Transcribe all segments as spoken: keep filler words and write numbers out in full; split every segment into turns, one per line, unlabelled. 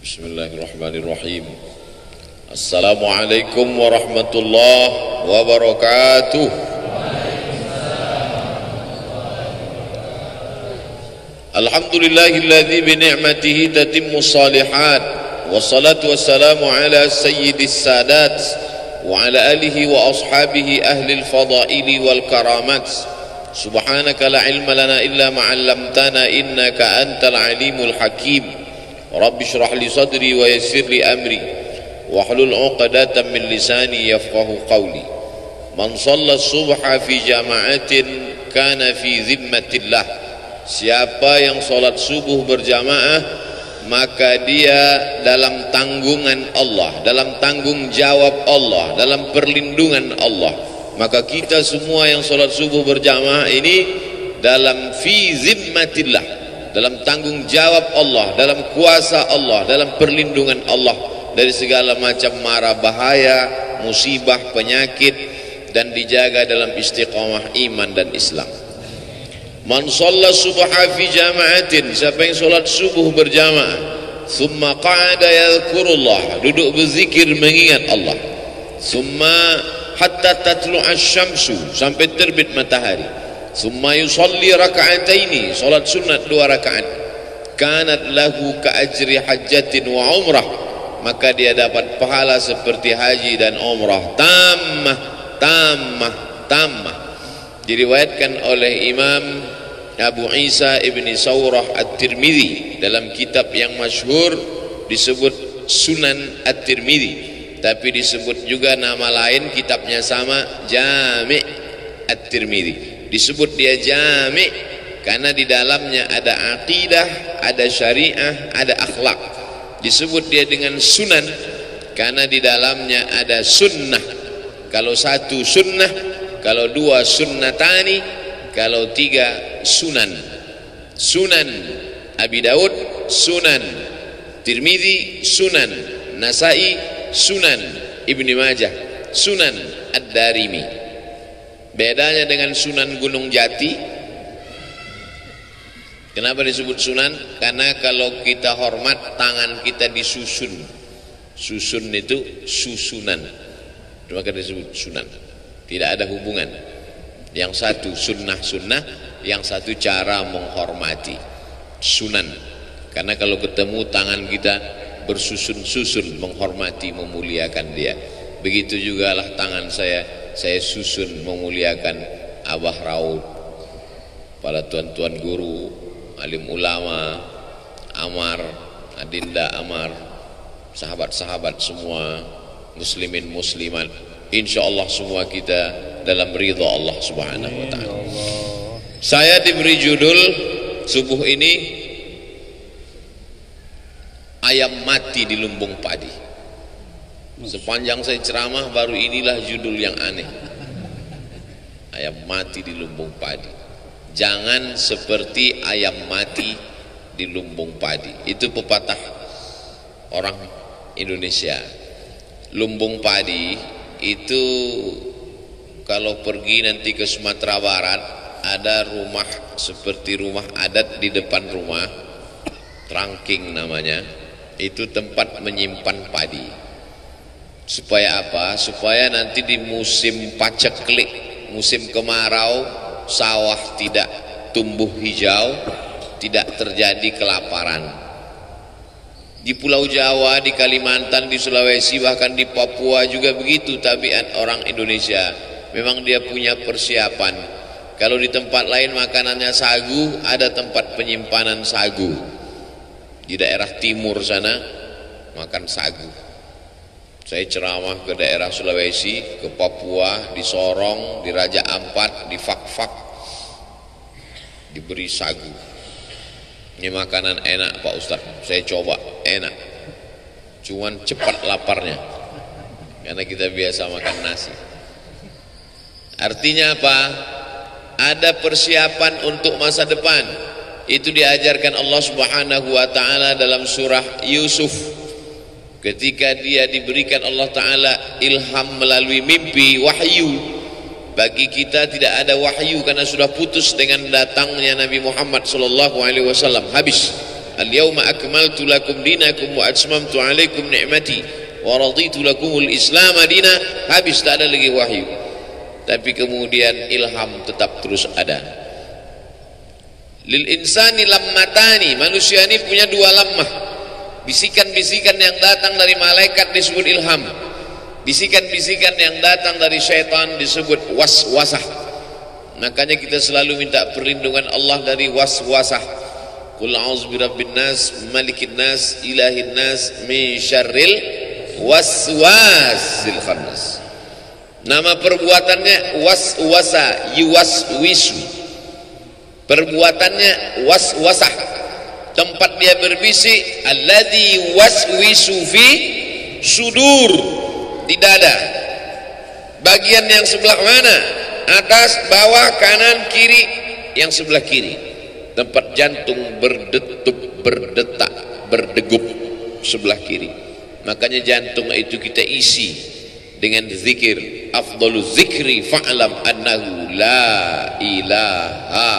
Bismillahirrahmanirrahim. Assalamualaikum warahmatullahi wabarakatuh. Alhamdulillahilladzi bi ni'matihi tatimmu shalihat. Wassalatu wassalamu ala sayyidis sadat wa ala alihi wa ashabihi ahli al-fadaili wal karamat. Subhanaka la ilma lana illa ma 'allamtana innaka antal alimul hakim. Rabbi shrah li sadri wa yassir li amri wahlul 'uqdatam min lisani yafqahu qawli. Man shalla subha fi jama'atin kana fi zimmatillah. Siapa yang salat subuh berjamaah maka dia dalam tanggungan Allah, dalam tanggung jawab Allah, dalam perlindungan Allah. Maka kita semua yang salat subuh berjamaah ini dalam fi zimmatillah, dalam tanggung jawab Allah, dalam kuasa Allah, dalam perlindungan Allah dari segala macam mara bahaya, musibah, penyakit, dan dijaga dalam istiqamah iman dan Islam. Man shalla subha fi jama'atin, siapa yang salat subuh berjamaah, thumma qa'ada yadhkurullah, duduk berzikir mengingat Allah, thumma hatta tatlu'a asy-syamsu, sampai terbit matahari, thumma yusalli raka'ataini, salat sunat dua rakaat, kanat lahu ka'ajri hajjatin wa umrah, maka dia dapat pahala seperti haji dan umrah, tammah tammah tammah. Diriwayatkan oleh Imam Abu Isa ibni Saurah At-Tirmidzi dalam kitab yang masyhur disebut Sunan At-Tirmidzi, tapi disebut juga nama lain kitabnya sama, Jami' At-Tirmidzi. Disebut dia Jami' karena di dalamnya ada aqidah, ada syariah, ada akhlak. Disebut dia dengan Sunan karena di dalamnya ada sunnah. Kalau satu sunnah, kalau dua sunnatani, kalau tiga sunan. Sunan Abi Daud, Sunan Tirmidzi, Sunan Nasai, Sunan Ibni Majah, Sunan Ad-Darimi. Bedanya dengan Sunan Gunung Jati, kenapa disebut sunan? Karena kalau kita hormat, tangan kita disusun. Susun itu susunan, maka disebut sunan. Tidak ada hubungan. Yang satu sunnah-sunnah, yang satu cara menghormati, sunan. Karena kalau ketemu tangan kita bersusun-susun, menghormati, memuliakan dia. Begitu juga lah tangan saya, saya susun memuliakan Abah Raud, para tuan-tuan guru, alim ulama, Amar, Adinda Amar, sahabat-sahabat semua, muslimin muslimat. Insya Allah semua kita dalam ridha Allah subhanahu wa ta'ala. Saya diberi judul subuh ini, ayam mati di lumbung padi. Sepanjang saya ceramah baru inilah judul yang aneh, ayam mati di lumbung padi. Jangan seperti ayam mati di lumbung padi. Itu pepatah orang Indonesia. Lumbung padi itu kalau pergi nanti ke Sumatera Barat, ada rumah seperti rumah adat di depan rumah, trangking namanya, itu tempat menyimpan padi. Supaya apa? Supaya nanti di musim paceklik, musim kemarau, sawah tidak tumbuh hijau, tidak terjadi kelaparan. Di Pulau Jawa, di Kalimantan, di Sulawesi, bahkan di Papua juga begitu tabiat orang Indonesia. Memang dia punya persiapan. Kalau di tempat lain makanannya sagu, ada tempat penyimpanan sagu. Di daerah timur sana makan sagu. Saya ceramah ke daerah Sulawesi, ke Papua, di Sorong, di Raja Ampat, di Fak-Fak, diberi sagu. Ini makanan enak Pak Ustaz, saya coba, enak, cuman cepat laparnya karena kita biasa makan nasi. Artinya apa? Ada persiapan untuk masa depan. Itu diajarkan Allah subhanahu wa ta'ala dalam surah Yusuf, ketika dia diberikan Allah ta'ala ilham melalui mimpi, wahyu. Bagi kita tidak ada wahyu karena sudah putus dengan datangnya Nabi Muhammad sallallahu alaihi wasallam, habis. Al-yawma akmaltu lakum dinakum wa atmamtu alaikum ni'mati wa raditu lakumul Islam madina. Habis, tak ada lagi wahyu. Tapi kemudian ilham tetap terus ada. Lil insani lammatani, manusia ini punya dua lammah. Bisikan-bisikan yang datang dari malaikat disebut ilham. Bisikan-bisikan yang datang dari syaitan disebut waswasah. Makanya kita selalu minta perlindungan Allah dari waswasah. Qul a'udzu birabbin nas, malikin nas, ilahin nas, min syarril waswasil khannas. Nama perbuatannya waswasa, yuwaswisu. Perbuatannya waswasah. Tempat dia berbisik, alladzi waswisu fi sudur, di dada. Bagian yang sebelah mana? Atas, bawah, kanan, kiri. Yang sebelah kiri, tempat jantung berdetup, berdetak, berdegup, sebelah kiri. Makanya jantung itu kita isi dengan zikir. Afdaluz zikri fa'lam annahu la ilaha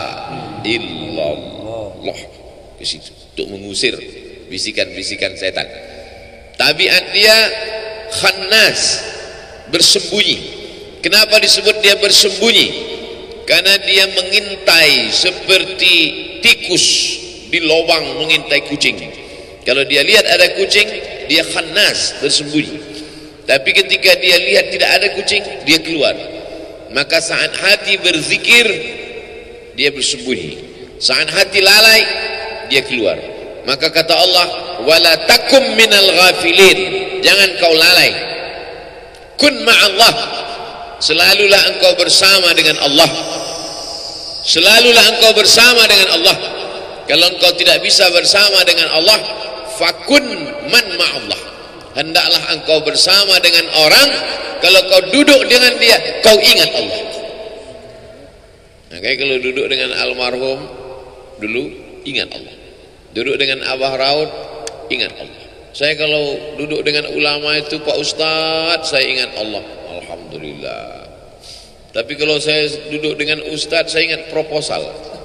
illallah. Ke situ untuk mengusir bisikan-bisikan setan. Tabiat dia khannas, bersembunyi. Kenapa disebut dia bersembunyi? Karena dia mengintai seperti tikus di lubang mengintai kucing. Kalau dia lihat ada kucing, dia khannas, bersembunyi. Tapi ketika dia lihat tidak ada kucing, dia keluar. Maka saat hati berzikir, dia bersembunyi. Saat hati lalai, dia keluar. Maka kata Allah, wala takum minal ghafilin, jangan kau lalai. Kun ma'allah, selalulah engkau bersama dengan Allah. Selalulah engkau bersama dengan Allah. Kalau engkau tidak bisa bersama dengan Allah, fakun man ma'allah, hendaklah engkau bersama dengan orang. Kalau kau duduk dengan dia, kau ingat Allah. Nah, kayak kalau duduk dengan almarhum dulu, ingat Allah. Duduk dengan Abah Raud, ingat Allah. Saya kalau duduk dengan ulama itu, Pak Ustadz, saya ingat Allah. Alhamdulillah. Tapi kalau saya duduk dengan Ustadz, saya ingat proposal.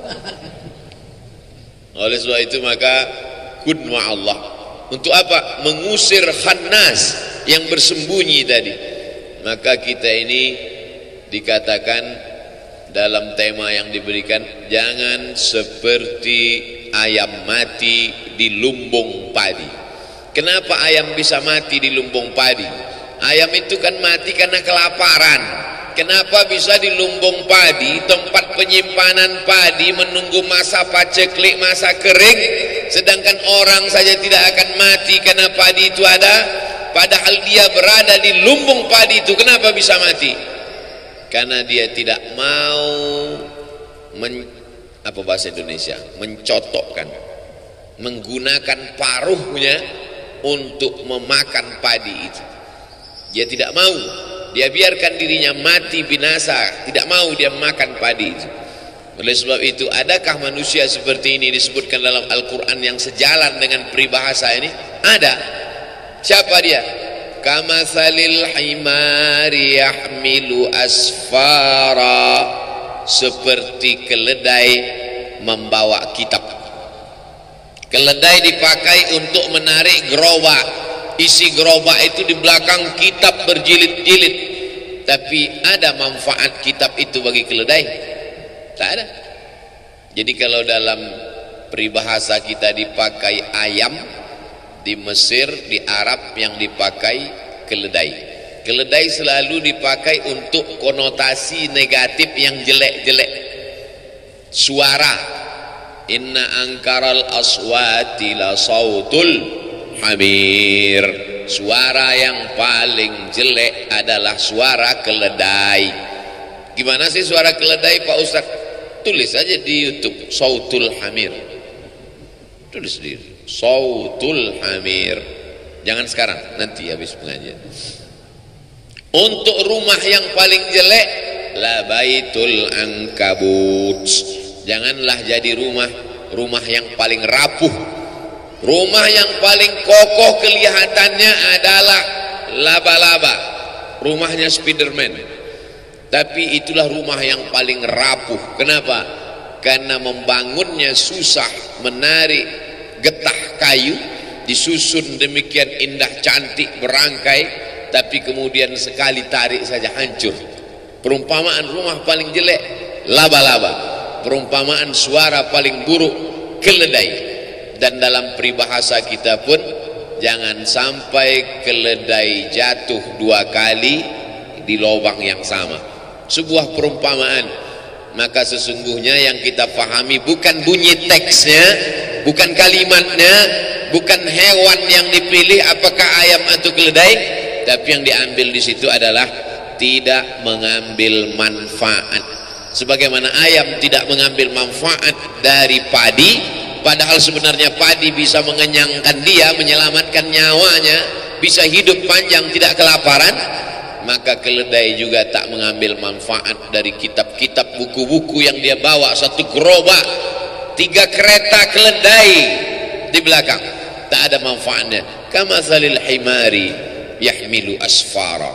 Oleh sebab itu maka kun ma'allah. Untuk apa? Mengusir khannas yang bersembunyi tadi. Maka kita ini dikatakan dalam tema yang diberikan, jangan seperti ayam mati di lumbung padi. Kenapa ayam bisa mati di lumbung padi? Ayam itu kan mati karena kelaparan. Kenapa bisa di lumbung padi, tempat penyimpanan padi, menunggu masa paceklik, masa kering, sedangkan orang saja tidak akan mati karena padi itu ada, padahal dia berada di lumbung padi itu. Kenapa bisa mati? Karena dia tidak mau men, apa bahasa Indonesia, mencotokkan, menggunakan paruhnya untuk memakan padi itu. Dia tidak mau, dia biarkan dirinya mati binasa, tidak mau dia makan padi itu. Oleh sebab itu, adakah manusia seperti ini disebutkan dalam Al-Quran yang sejalan dengan peribahasa ini? Ada. Siapa dia? Kamathalil himari yahmilu asfara, seperti keledai membawa kitab. Keledai dipakai untuk menarik gerobak. Isi gerobak itu di belakang kitab berjilid-jilid. Tapi ada manfaat kitab itu bagi keledai? Tak ada. Jadi kalau dalam peribahasa kita dipakai ayam, di Mesir, di Arab yang dipakai keledai. Keledai selalu dipakai untuk konotasi negatif yang jelek-jelek. Suara. Inna angkaral aswati la sautul hamir. Suara yang paling jelek adalah suara keledai. Gimana sih suara keledai, Pak Ustaz? Tulis aja di YouTube, sautul hamir. Tulis di sautul hamir. Jangan sekarang, nanti habis pengajian. Untuk rumah yang paling jelek, la baitul ankabut. Janganlah jadi rumah rumah yang paling rapuh. Rumah yang paling kokoh kelihatannya adalah laba-laba, rumahnya Spiderman. Tapi itulah rumah yang paling rapuh. Kenapa? Karena membangunnya susah, menarik getah kayu disusun demikian indah cantik berangkai, tapi kemudian sekali tarik saja hancur. Perumpamaan rumah paling jelek laba-laba, perumpamaan suara paling buruk keledai. Dan dalam peribahasa kita pun jangan sampai keledai jatuh dua kali di lubang yang sama. Sebuah perumpamaan. Maka sesungguhnya yang kita pahami bukan bunyi teksnya, bukan kalimatnya, bukan hewan yang dipilih apakah ayam atau keledai, tapi yang diambil di situ adalah tidak mengambil manfaat. Sebagaimana ayam tidak mengambil manfaat dari padi, padahal sebenarnya padi bisa mengenyangkan dia, menyelamatkan nyawanya, bisa hidup panjang tidak kelaparan, maka keledai juga tak mengambil manfaat dari kitab-kitab buku-buku yang dia bawa. Satu gerobak, tiga kereta keledai di belakang, tak ada manfaatnya. Kamatsalil himari yahmilu asfara.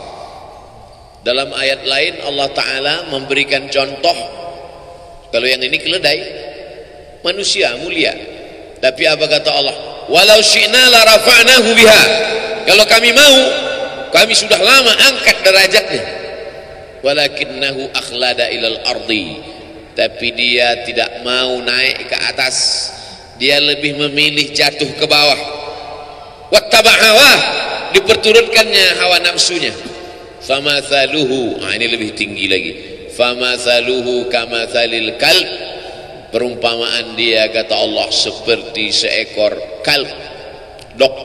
Dalam ayat lain Allah Ta'ala memberikan contoh, kalau yang ini keledai manusia mulia, tapi apa kata Allah? Walau syi'na la rafa'nahu biha. Kalau kami mau, kami sudah lama angkat derajatnya. Walakinnahu akhlada ilal ardi. Tapi dia tidak mau naik ke atas, dia lebih memilih jatuh ke bawah. Wattaba' hawah, diperturutkannya hawa nafsunya. Famathaluhu, ah ini lebih tinggi lagi. Famathaluhu kamathalil kalb. Perumpamaan dia kata Allah seperti seekor kalb, dog,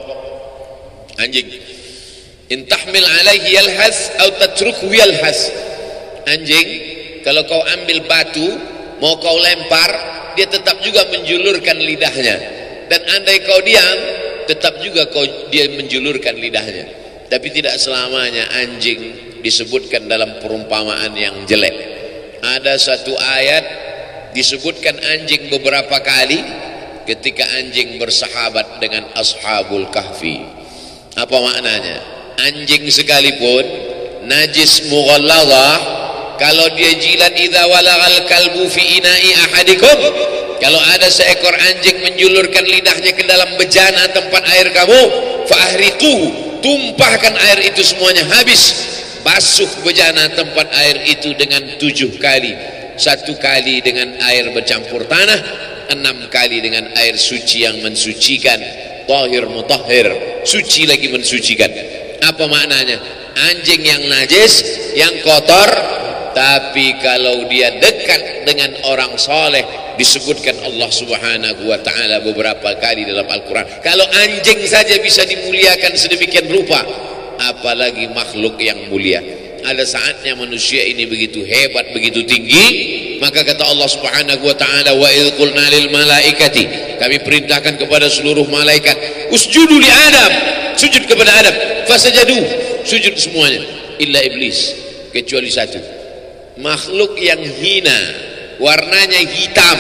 anjing. Intahmil alaihi yalhas atau tatrukhu yalhas. Anjing kalau kau ambil batu mau kau lempar, dia tetap juga menjulurkan lidahnya, dan andai kau diam tetap juga kau dia menjulurkan lidahnya. Tapi tidak selamanya anjing disebutkan dalam perumpamaan yang jelek. Ada satu ayat disebutkan anjing beberapa kali ketika anjing bersahabat dengan ashabul kahfi. Apa maknanya? Anjing sekalipun najis mughalladhah, kalau dia jilat idza walagal kalbu fi ina'i ahadikum, kalau ada seekor anjing menjulurkan lidahnya ke dalam bejana tempat air kamu, fa ahriquhu, tumpahkan air itu semuanya habis, basuh bejana tempat air itu dengan tujuh kali, satu kali dengan air bercampur tanah, enam kali dengan air suci yang mensucikan, tahir mutahhir, suci lagi mensucikan. Apa maknanya? Anjing yang najis, yang kotor, tapi kalau dia dekat dengan orang soleh, disebutkan Allah Subhanahu wa ta'ala beberapa kali dalam Al-Quran. Kalau anjing saja bisa dimuliakan sedemikian rupa, apalagi makhluk yang mulia. Ada saatnya manusia ini begitu hebat, begitu tinggi, maka kata Allah Subhanahu wa ta'ala, wa idh qulna lil malaikati, kami perintahkan kepada seluruh malaikat, usjudu li Adam, sujud kepada Adam, fasajadu, sujud semuanya, illa iblis, kecuali satu, makhluk yang hina, warnanya hitam,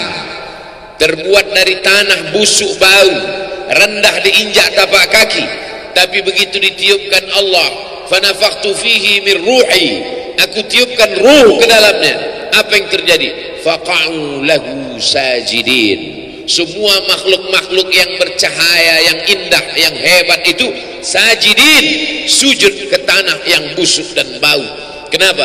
terbuat dari tanah busuk bau, rendah diinjak tapak kaki, tapi begitu ditiupkan Allah, fanafakhtu fihi min ruhi, aku tiupkan ruh ke dalamnya, apa yang terjadi? Faqa'u lahu sajidin. Semua makhluk-makhluk yang bercahaya, yang indah, yang hebat itu sajidin, sujud ke tanah yang busuk dan bau. Kenapa?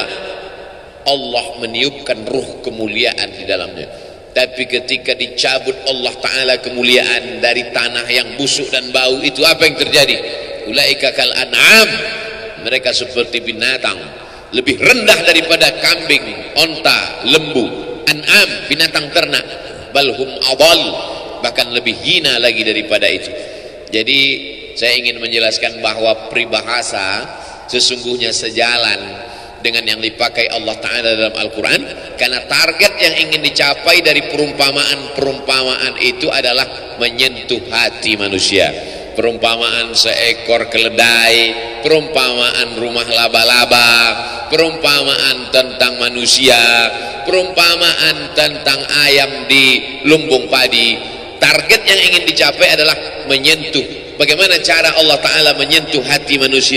Allah meniupkan ruh kemuliaan di dalamnya. Tapi ketika dicabut Allah Ta'ala kemuliaan dari tanah yang busuk dan bau itu, apa yang terjadi? Ulaika kal an'am, mereka seperti binatang, lebih rendah daripada kambing, onta, lembu. An'am, binatang ternak. Balhum adal, bahkan lebih hina lagi daripada itu. Jadi saya ingin menjelaskan bahwa peribahasa sesungguhnya sejalan dengan yang dipakai Allah Ta'ala dalam Al-Quran, karena target yang ingin dicapai dari perumpamaan-perumpamaan itu adalah menyentuh hati manusia. Perumpamaan seekor keledai, perumpamaan rumah laba-laba, perumpamaan tentang manusia, perumpamaan tentang ayam di lumbung padi. Target yang ingin dicapai adalah menyentuh. Bagaimana cara Allah Ta'ala menyentuh hati manusia?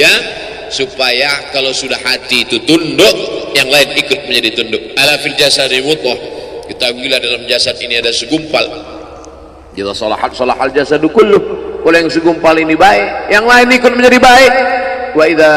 Supaya kalau sudah hati itu tunduk, yang lain ikut menjadi tunduk. Ala fil jasadi mudghah, ketahuilah dalam jasad ini ada segumpal
Idza salahat salahal jasadu kulluh. Kalau yang segumpal ini baik, yang lain ikut menjadi baik. Wa idza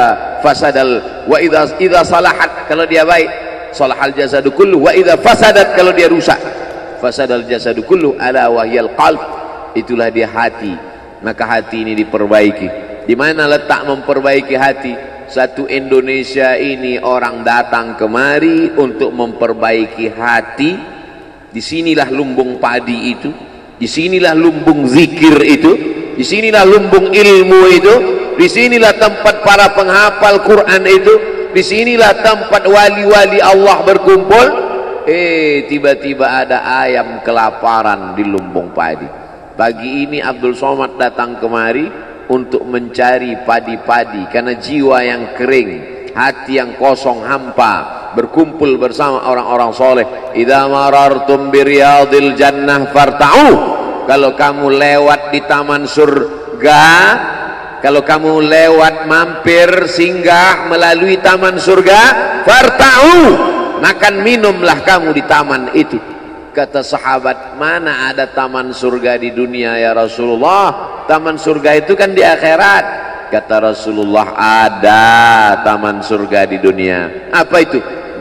fasadal wa idza idza salahat, kalau dia baik, salahal jasadu kulluh. Wa idza fasadat, kalau dia rusak, fasadal jasadu kulluh, ala wahyal qalb, itulah dia hati. Maka hati ini diperbaiki. Di mana letak memperbaiki hati? Satu Indonesia ini orang datang kemari untuk memperbaiki hati. Disinilah lumbung padi itu, disinilah lumbung zikir itu, disinilah lumbung ilmu itu, disinilah tempat para penghafal Quran itu, disinilah tempat wali-wali Allah berkumpul. Eh, tiba-tiba ada ayam kelaparan di lumbung padi. Pagi ini Abdul Somad datang kemari untuk mencari padi-padi, karena jiwa yang kering, hati yang kosong hampa, berkumpul bersama orang-orang soleh. Idza marartum biriyadil jannah farta'u, kalau kamu lewat di taman surga, kalau kamu lewat mampir singgah melalui taman surga, farta'u, makan minumlah kamu di taman itu. Kata sahabat, mana ada taman surga di dunia ya Rasulullah? Taman surga itu kan di akhirat. Kata Rasulullah, ada taman surga di dunia. Apa itu?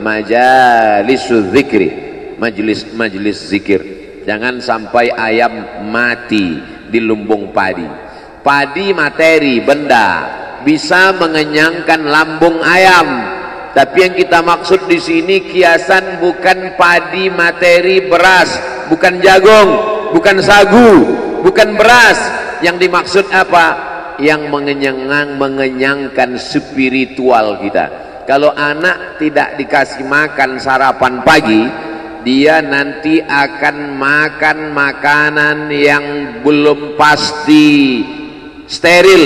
Majalisul zikri, majelis-majelis zikir. Jangan sampai ayam mati di lumbung padi. Padi materi, benda, bisa mengenyangkan lambung ayam. Tapi yang kita maksud di sini kiasan bukan padi materi beras, bukan jagung, bukan sagu, bukan beras. Yang dimaksud apa? Yang mengenyangkan, mengenyangkan spiritual kita. Kalau anak tidak dikasih makan sarapan pagi, dia nanti akan makan makanan yang belum pasti, steril,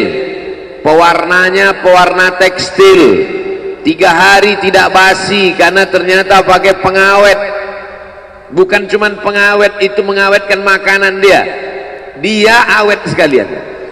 pewarnanya pewarna tekstil. Tiga hari tidak basi karena ternyata pakai pengawet. Bukan cuma pengawet itu mengawetkan makanan dia, dia awet sekalian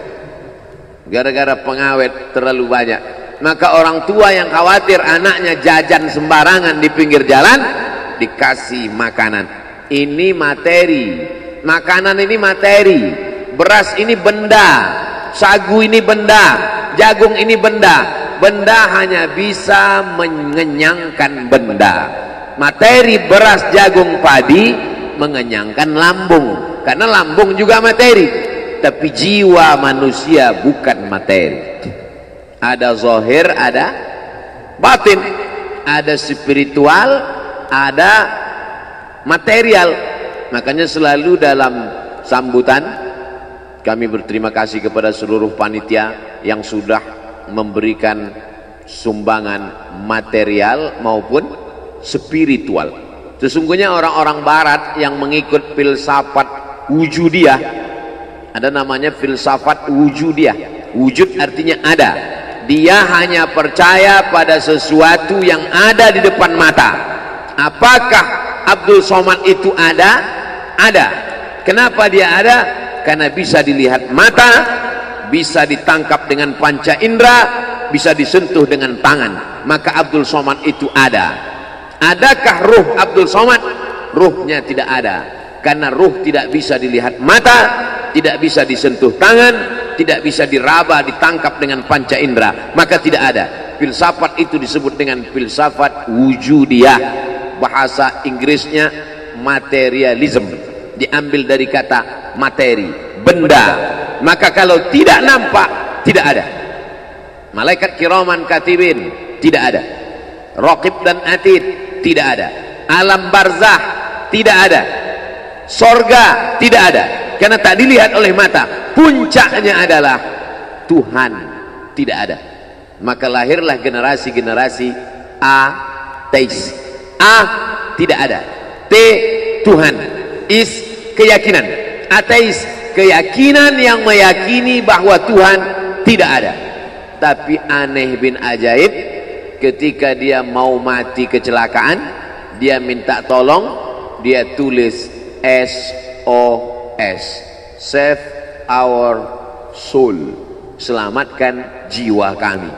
gara-gara pengawet terlalu banyak. Maka orang tua yang khawatir anaknya jajan sembarangan di pinggir jalan, dikasih makanan. Ini materi, makanan ini materi, beras ini benda, sagu ini benda, jagung ini benda. Benda hanya bisa mengenyangkan benda. Materi beras, jagung, padi mengenyangkan lambung, karena lambung juga materi. Tapi jiwa manusia bukan materi. Ada zahir, ada batin, ada spiritual, ada material. Makanya selalu dalam sambutan kami berterima kasih kepada seluruh panitia yang sudah memberikan sumbangan material maupun spiritual. Sesungguhnya orang-orang barat yang mengikut filsafat wujudiyah, ada namanya filsafat wujudiyah. Wujud artinya ada. Dia hanya percaya pada sesuatu yang ada di depan mata. Apakah Abdul Somad itu ada? Ada. Kenapa dia ada? Karena bisa dilihat mata, bisa ditangkap dengan panca indera, bisa disentuh dengan tangan. Maka Abdul Somad itu ada. Adakah ruh Abdul Somad? Ruhnya tidak ada, karena ruh tidak bisa dilihat mata, tidak bisa disentuh tangan, tidak bisa diraba, ditangkap dengan panca indera. Maka tidak ada. Filsafat itu disebut dengan filsafat wujudiyah. Bahasa Inggrisnya materialism, diambil dari kata materi, benda. Maka kalau tidak nampak, tidak ada. Malaikat kiraman katibin, tidak ada. Raqib dan atid, tidak ada. Alam barzah, tidak ada. Sorga, tidak ada. Karena tak dilihat oleh mata. Puncaknya adalah Tuhan, tidak ada. Maka lahirlah generasi-generasi ateis. A, tidak ada. T, Tuhan. Is, keyakinan. Ateis, keyakinan yang meyakini bahwa Tuhan tidak ada. Tapi aneh bin ajaib, ketika dia mau mati kecelakaan, dia minta tolong, dia tulis S O S, save our soul, selamatkan jiwa kami.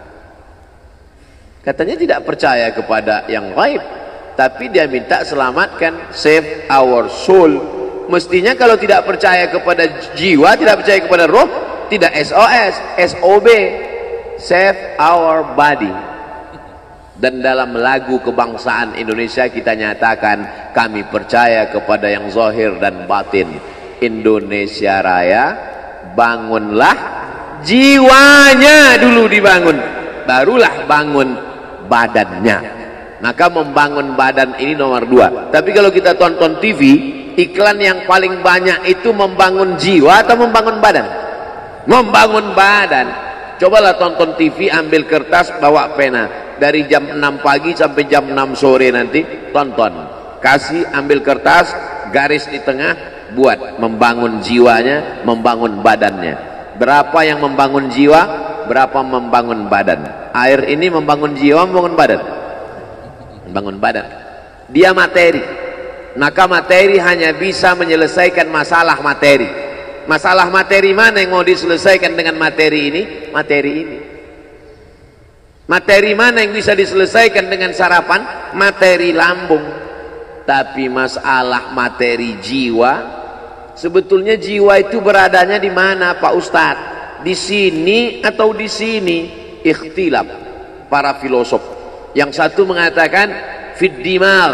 Katanya tidak percaya kepada yang gaib, tapi dia minta selamatkan, save our soul, Mestinya kalau tidak percaya kepada jiwa, tidak percaya kepada roh, tidak S O S, S O B, save our body. Dan dalam lagu kebangsaan Indonesia kita nyatakan, kami percaya kepada yang zahir dan batin. Indonesia Raya, bangunlah jiwanya dulu dibangun, barulah bangun badannya. Maka membangun badan ini nomor dua. Tapi kalau kita tonton T V, iklan yang paling banyak itu membangun jiwa atau membangun badan? Membangun badan. Cobalah tonton T V, ambil kertas, bawa pena, dari jam enam pagi sampai jam enam sore nanti tonton, kasih ambil kertas, garis di tengah, buat membangun jiwanya, membangun badannya. Berapa yang membangun jiwa, berapa membangun badan? Air ini membangun jiwa, membangun badan? Membangun badan. Dia materi, maka materi hanya bisa menyelesaikan masalah materi. Masalah materi mana yang mau diselesaikan dengan materi ini? Materi ini. Materi mana yang bisa diselesaikan dengan sarapan? Materi lambung. Tapi masalah materi jiwa, sebetulnya jiwa itu beradanya di mana, Pak Ustadz? Di sini atau di sini? Ikhtilaf para filosof. Yang satu mengatakan fid dimag,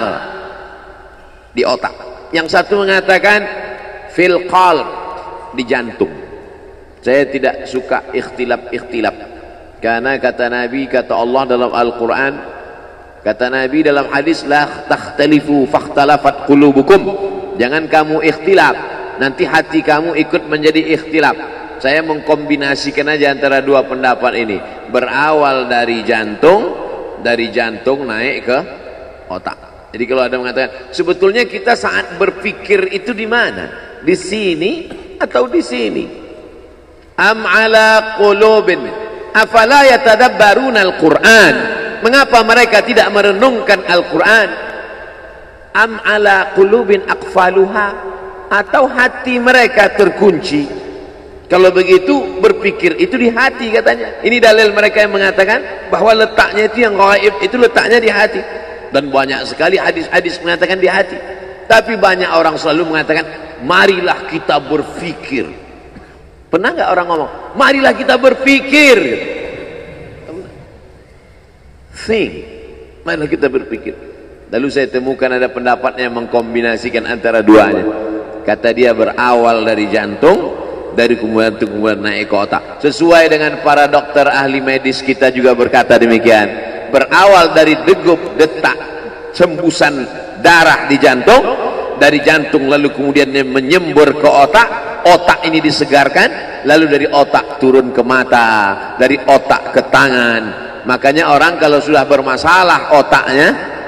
di otak. Yang satu mengatakan fil qalb, di jantung. Saya tidak suka ikhtilaf-ikhtilaf. Karena kata Nabi, kata Allah dalam Al-Quran, kata Nabi dalam hadis, la takhtalifu fakhtalafat qulubukum. Jangan kamu ikhtilaf, nanti hati kamu ikut menjadi ikhtilaf. Saya mengkombinasikan aja antara dua pendapat ini. Berawal dari jantung, dari jantung naik ke otak. Jadi kalau ada mengatakan, sebetulnya kita saat berpikir itu di mana? Di sini atau di sini? Am ala qulubin afala yatadabbaruna al-Qur'an? Mengapa mereka tidak merenungkan Al-Quran? Am ala qulubin aqfaluha? Atau hati mereka terkunci? Kalau begitu, berpikir itu di hati katanya. Ini dalil mereka yang mengatakan bahwa letaknya itu yang gaib, itu letaknya di hati. Dan banyak sekali hadis-hadis mengatakan di hati. Tapi banyak orang selalu mengatakan, marilah kita berpikir. Pernah nggak orang ngomong, marilah kita berpikir? Think, marilah kita berpikir. Lalu saya temukan ada pendapat yang mengkombinasikan antara duanya. Kata dia berawal dari jantung, dari kemudian kemudian naik ke otak. Sesuai dengan para dokter ahli medis kita juga berkata demikian. Berawal dari degup, detak, hembusan darah di jantung, dari jantung lalu kemudian menyembur ke otak, otak ini disegarkan, lalu dari otak turun ke mata, dari otak ke tangan. Makanya orang kalau sudah bermasalah otaknya,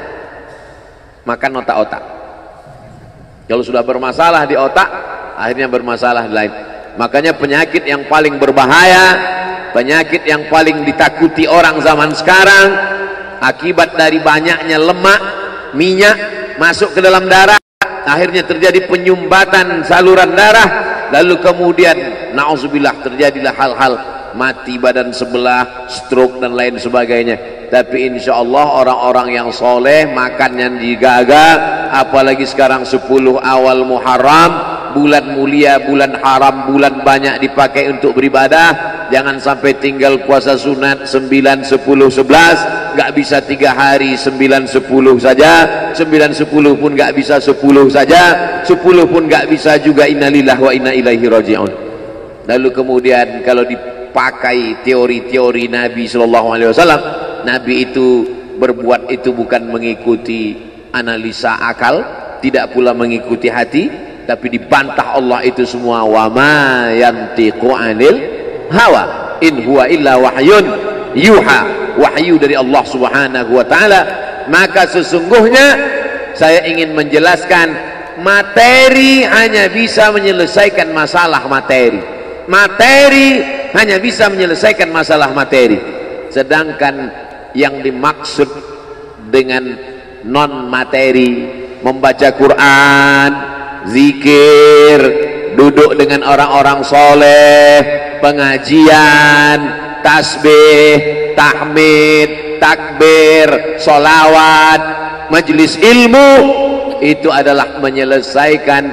makan otak-otak. Kalau sudah bermasalah di otak, akhirnya bermasalah di lain. Makanya penyakit yang paling berbahaya, penyakit yang paling ditakuti orang zaman sekarang, akibat dari banyaknya lemak, minyak masuk ke dalam darah, akhirnya terjadi penyumbatan saluran darah, lalu kemudian na'udzubillah terjadilah hal-hal mati badan sebelah, stroke dan lain sebagainya. Tapi insya Allah orang-orang yang soleh makan yang digaga, apalagi sekarang sepuluh awal Muharram, bulan mulia, bulan haram, bulan banyak dipakai untuk beribadah. Jangan sampai tinggal puasa sunat sembilan, sepuluh, sebelas, nggak bisa tiga hari, sembilan, sepuluh saja, sembilan, sepuluh pun nggak bisa sepuluh saja, sepuluh pun nggak bisa juga. Innalillah wa inna ilaihi raji'un. Lalu kemudian kalau dipakai teori-teori Nabi Shallallahu Alaihi Wasallam, Nabi itu berbuat itu bukan mengikuti analisa akal, tidak pula mengikuti hati, tapi dibantah Allah itu semua. Wa ma yantiqu anil hawa in huwa illa wahyun yuha, wahyu dari Allah Subhanahu wa taala. Maka sesungguhnya saya ingin menjelaskan, materi hanya bisa menyelesaikan masalah materi. Materi hanya bisa menyelesaikan masalah materi. Sedangkan yang dimaksud dengan non materi, membaca Quran, zikir, duduk dengan orang-orang soleh, pengajian, tasbih, tahmid, takbir, solawat, majelis ilmu, itu adalah menyelesaikan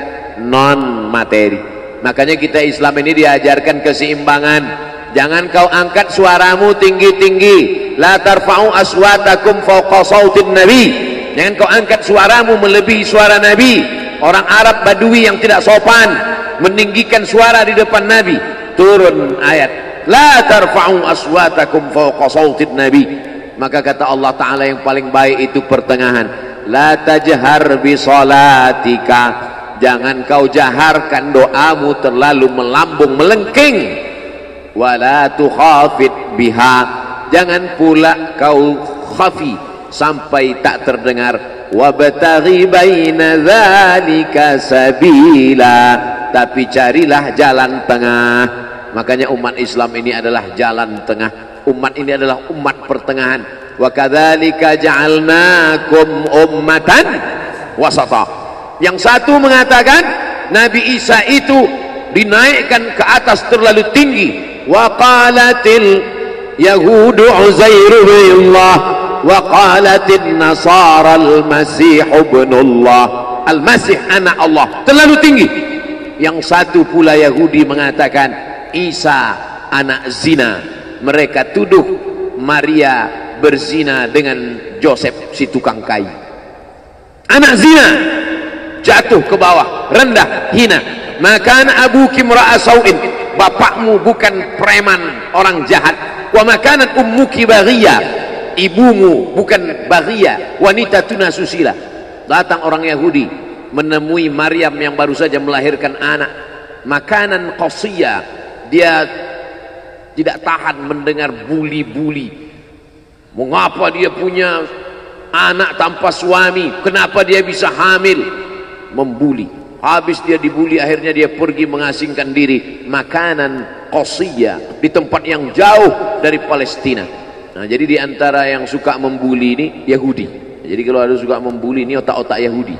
non materi. Makanya kita Islam ini diajarkan keseimbangan. Jangan kau angkat suaramu tinggi-tinggi. La tarfa'u aswatakum fawqa sautin nabi. Jangan kau angkat suaramu melebihi suara Nabi. Orang Arab Badui yang tidak sopan meninggikan suara di depan Nabi. Turun ayat, la tarfa'u aswatakum fawqa sautin nabi. Maka kata Allah Ta'ala yang paling baik itu pertengahan. La tajhar bi salatika. Jangan kau jaharkan doamu terlalu melambung melengking. Wala tukhafit biha. Jangan pula kau khafi sampai tak terdengar. Wabtaghi baina dzalika sabila. Tapi carilah jalan tengah. Makanya umat Islam ini adalah jalan tengah. Umat ini adalah umat pertengahan. Wa kadzalika ja'alnakum ummatan wasata. Yang satu mengatakan Nabi Isa itu dinaikkan ke atas terlalu tinggi. Wa qalatil yahudu Uzairu billah wa qalatin nasara al-masih ibnullah. Al-Masih anak Allah, terlalu tinggi. Yang satu pula Yahudi mengatakan Isa anak zina. Mereka tuduh Maria berzina dengan Joseph si tukang kayu. Anak zina, jatuh ke bawah, rendah, hina. Maka abuki imra'a sau'in. Bapakmu bukan preman, orang jahat. Wa makanat ummuki baghiyah. Ibumu bukan baghiyah, wanita tuna susila. Datang orang Yahudi menemui Maryam yang baru saja melahirkan anak. Makanan qasiyah. Dia tidak tahan mendengar buli-buli. Mengapa dia punya anak tanpa suami? Kenapa dia bisa hamil? Membuli. Habis dia dibuli, akhirnya dia pergi mengasingkan diri. Makanan qasiyah, di tempat yang jauh dari Palestina. Nah, jadi di antara yang suka membuli ini Yahudi. Jadi kalau ada suka membuli ini otak-otak Yahudi.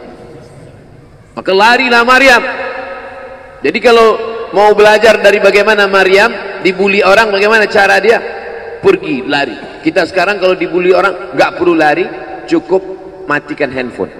Maka larilah Maryam. Jadi kalau mau belajar dari bagaimana Maryam dibuli orang, bagaimana cara dia, pergi lari. Kita sekarang kalau dibuli orang nggak perlu lari, cukup matikan handphone.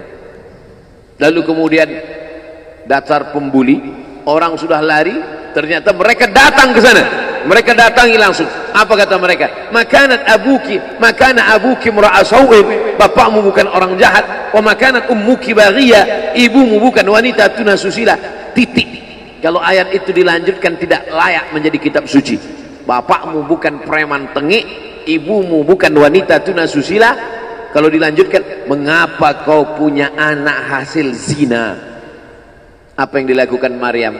Lalu kemudian datar pembuli, orang sudah lari, ternyata mereka datang ke sana. Mereka datangi langsung. Apa kata mereka? Makanat abuki, makana abuki imra'a sau'in. Bapakmu bukan orang jahat. Wa makanat ummuki baghiyah. Ibumu bukan wanita tuna susila. Titik. Kalau ayat itu dilanjutkan tidak layak menjadi kitab suci. Bapakmu bukan preman tengik, ibumu bukan wanita tuna susila. Kalau dilanjutkan, mengapa kau punya anak hasil zina? Apa yang dilakukan Maryam?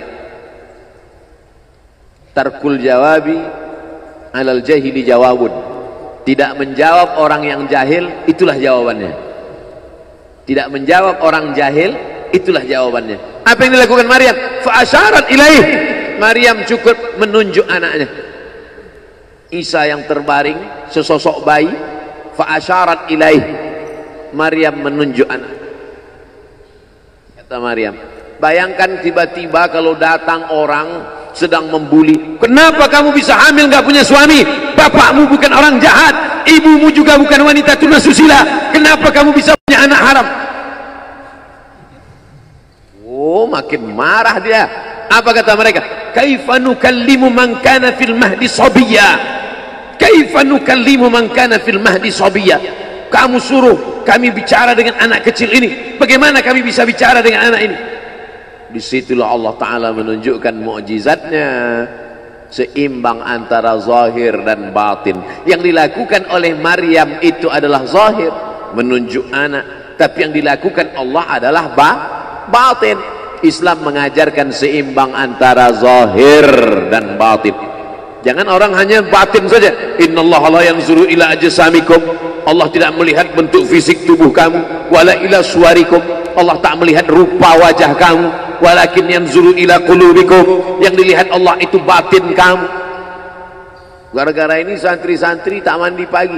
Tarkul jawabi alal jahili jawabun. Tidak menjawab orang yang jahil, itulah jawabannya. Tidak menjawab orang jahil, itulah jawabannya. Apa yang dilakukan Maryam? Fa asyarat ilaih. Maryam cukup menunjuk anaknya. Isa yang terbaring, sesosok bayi. Fa asyarat ilaih. Maryam menunjuk anak. Kata Maryam, bayangkan tiba-tiba kalau datang orang sedang membuli. Kenapa kamu bisa hamil nggak punya suami? Bapakmu bukan orang jahat, ibumu juga bukan wanita tuna susila. Kenapa kamu bisa punya anak haram? Oh, makin marah dia. Apa kata mereka? Kaifa nukallimu man kana fil mahdi sabiyya? Kaifa nukallimu man kana fil mahdi sabiyya? Kamu suruh kami bicara dengan anak kecil ini. Bagaimana kami bisa bicara dengan anak ini? Disitulah Allah Ta'ala menunjukkan mukjizatnya, seimbang antara zahir dan batin. Yang dilakukan oleh Maryam itu adalah zahir, menunjuk anak. Tapi yang dilakukan Allah adalah ba batin. Islam mengajarkan seimbang antara zahir dan batin. Jangan orang hanya batin saja. Innallaha la yanzuru ila ajsamikum. Allah tidak melihat bentuk fisik tubuh kamu. Wala ila suwarikum. Allah tak melihat rupa wajah kamu. Walakin yanzuru ila qulubikum. Yang dilihat Allah itu batin kamu. Gara-gara ini santri-santri tak mandi pagi.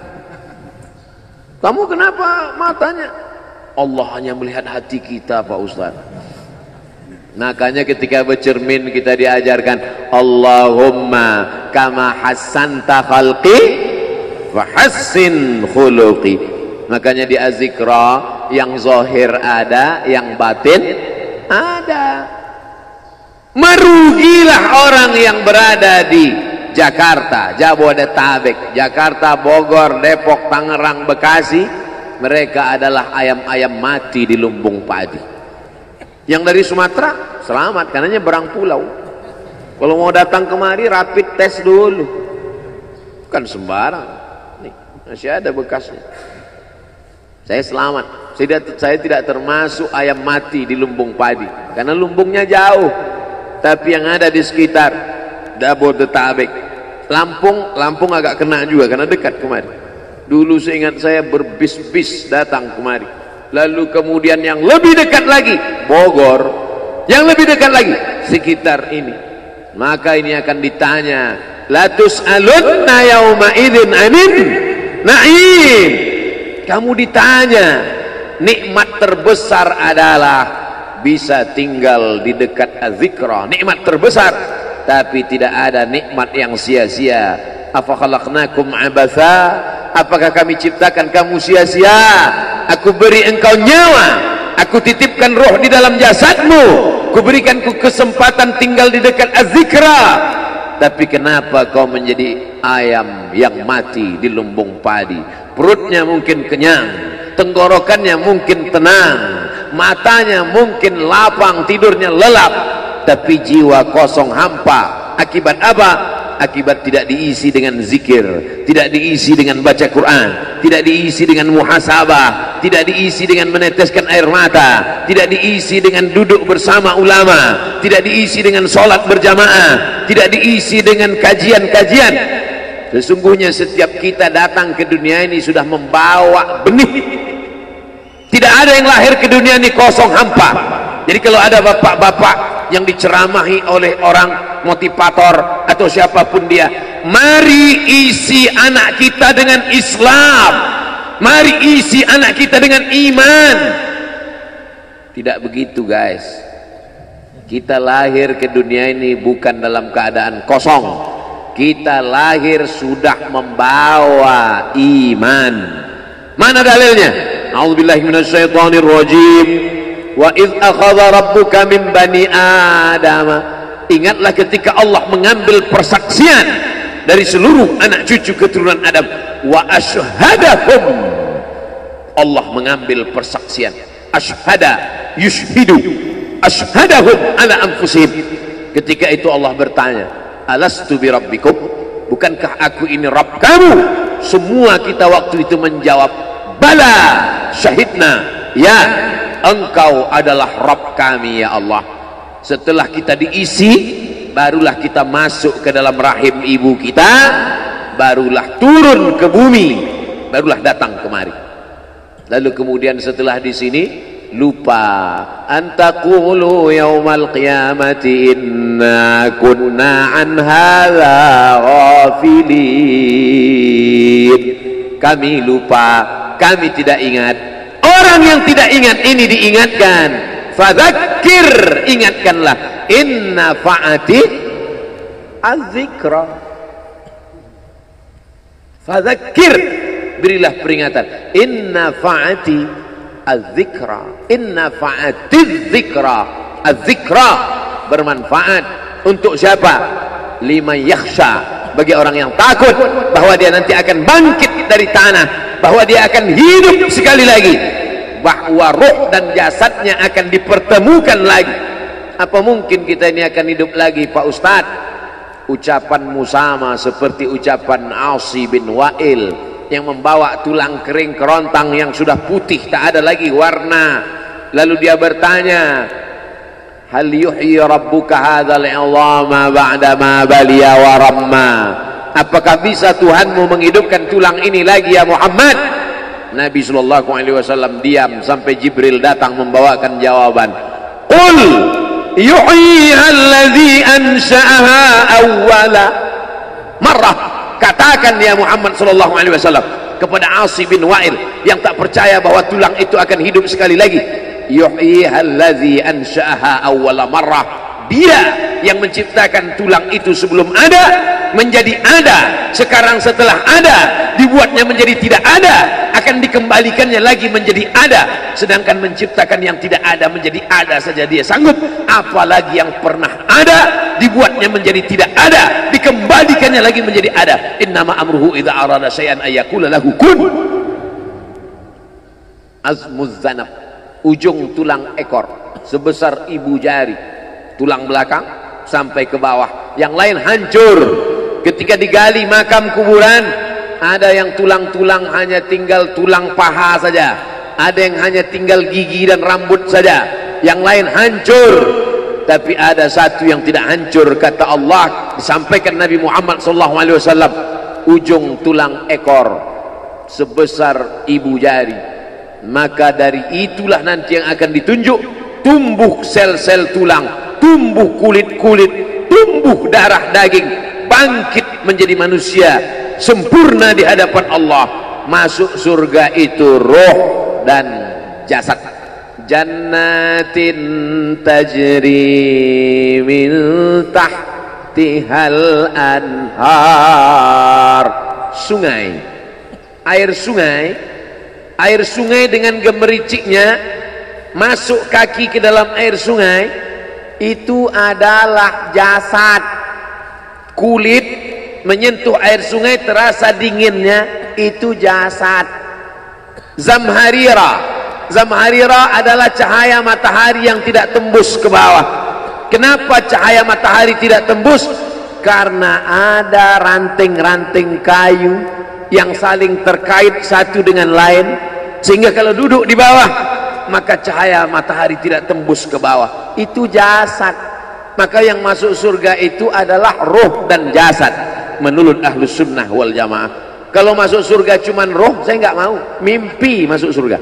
Kamu kenapa matanya? Allah hanya melihat hati kita, Pak Ustaz. Makanya ketika bercermin kita diajarkan Allahumma kama hassanta khalqi wa hassin khuluqi. Makanya di azikra yang zahir ada, yang batin ada. Merugilah orang yang berada di Jakarta, Jabodetabek, Jakarta, Bogor, Depok, Tangerang, Bekasi. Mereka adalah ayam-ayam mati di lumbung padi. Yang dari Sumatera selamat, karena nyebrang pulau. Kalau mau datang kemari rapid test dulu, bukan sembarang. Nih, masih ada bekasnya. Saya selamat. Saya tidak, saya tidak termasuk ayam mati di lumbung padi, karena lumbungnya jauh. Tapi yang ada di sekitar Jabodetabek, Lampung, Lampung agak kena juga karena dekat kemari. Dulu seingat saya berbis-bis datang kemari. Lalu kemudian yang lebih dekat lagi Bogor, yang lebih dekat lagi sekitar ini. Maka ini akan ditanya, latus alunna yauma idzin anin na'im. Kamu ditanya, nikmat terbesar adalah bisa tinggal di dekat az-zikra, nikmat terbesar. Tapi tidak ada nikmat yang sia-sia. Afa khalaqnakum abatha, apakah kami ciptakan kamu sia-sia? Aku beri engkau nyawa, aku titipkan roh di dalam jasadmu, ku berikan ku kesempatan tinggal di dekat az-zikra. Tapi kenapa kau menjadi ayam yang mati di lumbung padi? Perutnya mungkin kenyang, tenggorokannya mungkin tenang, matanya mungkin lapang, tidurnya lelap, tapi jiwa kosong hampa. Akibat apa? Akibat tidak diisi dengan zikir, tidak diisi dengan baca Quran, tidak diisi dengan muhasabah, tidak diisi dengan meneteskan air mata, tidak diisi dengan duduk bersama ulama, tidak diisi dengan sholat berjamaah, tidak diisi dengan kajian-kajian. Sesungguhnya setiap kita datang ke dunia ini sudah membawa benih. Tidak ada yang lahir ke dunia ini kosong hampa. Jadi kalau ada bapak-bapak yang diceramahi oleh orang motivator atau siapapun dia, mari isi anak kita dengan Islam, mari isi anak kita dengan iman. Tidak begitu guys. Kita lahir ke dunia ini bukan dalam keadaan kosong. Kita lahir sudah membawa iman. Mana dalilnya? A'udzubillahi minasyaitonir rajim. Wa idz akhadha rabbuka min bani Adam. Ingatlah ketika Allah mengambil persaksian dari seluruh anak cucu keturunan Adam. Wa asyhadahum. Allah mengambil persaksian. Asyhada yushhidu. Asyhadahum ala anfusihim. Ketika itu Allah bertanya, alastu bi rabbikum? Bukankah aku ini Rabb kamu? Semua kita waktu itu menjawab, bala syahidna, ya engkau adalah Rabb kami ya Allah. Setelah kita diisi, barulah kita masuk ke dalam rahim ibu kita, barulah turun ke bumi, barulah datang kemari. Lalu kemudian setelah di sini lupa, antaqulu yaumal qiyamati inna kunna an hadza ghafilin. Kami lupa, kami tidak ingat. Orang yang tidak ingat ini diingatkan. Fadzakir, ingatkanlah. Inna fa'ati az-zikra. Fadzakir, berilah peringatan. Inna fa'ati az-zikra. Inna fa'ati az-zikra. Az-zikra bermanfaat untuk siapa? Liman yakhsha, bagi orang yang takut bahwa dia nanti akan bangkit dari tanah, bahwa dia akan hidup sekali lagi, bahwa roh dan jasadnya akan dipertemukan lagi. Apa mungkin kita ini akan hidup lagi Pak Ustadz? Ucapanmu sama seperti ucapan Asi bin Wa'il yang membawa tulang kering kerontang yang sudah putih, tak ada lagi warna. Lalu dia bertanya, hal yuhyi rabbuka hadzal 'idhama ba'da ma baliya wa ramma? Apakah bisa Tuhanmu menghidupkan tulang ini lagi ya Muhammad? Nabi sallallahu alaihi wasallam diam sampai Jibril datang membawakan jawaban. Qul yuhyi alladhi ansha'aha awwala marrah. Katakan ya Muhammad sallallahu alaihi wasallam kepada Asi bin Wa'il yang tak percaya bahwa tulang itu akan hidup sekali lagi. Yuhyi alladhi ansha'aha awwala marrah. Dia yang menciptakan tulang itu sebelum ada menjadi ada, sekarang setelah ada dibuatnya menjadi tidak ada, akan dikembalikannya lagi menjadi ada. Sedangkan menciptakan yang tidak ada menjadi ada saja dia sanggup, apalagi yang pernah ada dibuatnya menjadi tidak ada, dikembalikannya lagi menjadi ada. Innama amruhu idza arada syai'an ayyaqula lahu kun. Azmuz zanab, ujung tulang ekor sebesar ibu jari, tulang belakang sampai ke bawah, yang lain hancur. Ketika digali makam kuburan, ada yang tulang-tulang hanya tinggal tulang paha saja, ada yang hanya tinggal gigi dan rambut saja, yang lain hancur. Tapi ada satu yang tidak hancur, kata Allah, disampaikan Nabi Muhammad sallallahu alaihi wasallam, ujung tulang ekor sebesar ibu jari. Maka dari itulah nanti yang akan ditunjuk, tumbuh sel-sel tulang, tumbuh kulit-kulit, tumbuh darah daging, bangkit menjadi manusia sempurna di hadapan Allah. Masuk surga itu roh dan jasad. Jannatin tajri min tahtihal anhar, sungai, air sungai, air sungai dengan gemericiknya masuk kaki ke dalam air sungai, itu adalah jasad. Kulit menyentuh air sungai terasa dinginnya, itu jasad. Zamharira, zamharira adalah cahaya matahari yang tidak tembus ke bawah. Kenapa cahaya matahari tidak tembus? Karena ada ranting-ranting kayu yang saling terkait satu dengan lain, sehingga kalau duduk di bawah maka cahaya matahari tidak tembus ke bawah. Itu jasad. Maka yang masuk surga itu adalah roh dan jasad menurut Ahlus Sunnah wal Jamaah. Kalau masuk surga cuman roh, saya nggak mau, mimpi masuk surga.